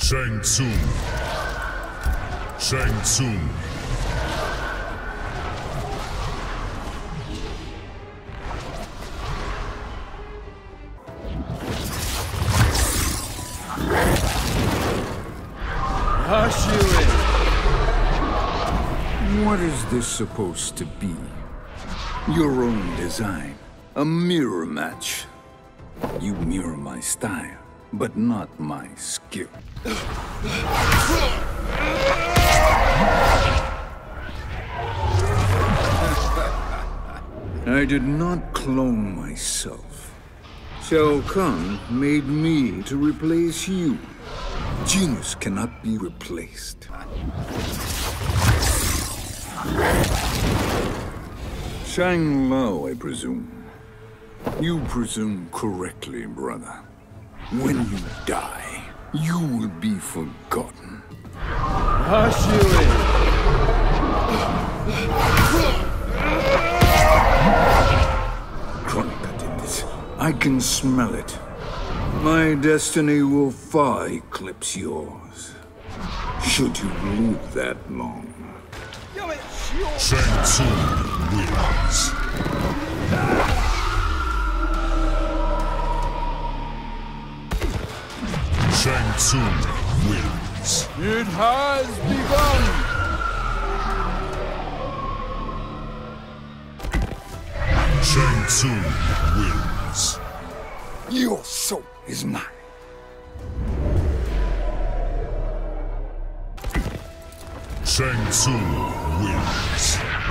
Shang Tsung. Shang Tsung. Hush you in. What is this supposed to be? Your own design. A mirror match. You mirror my style, but not my skill. I did not clone myself. Shao Kahn made me to replace you. Genius cannot be replaced. Shang Lao, I presume. You presume correctly, brother. When you die, you will be forgotten. Hush you in. Kronika did this. I can smell it. My destiny will far eclipse yours. Should you live that long. Shang Tsung wins. Shang Tsung wins. It has begun! Shang Tsung wins. Your soul is mine. Shang Tsung wins.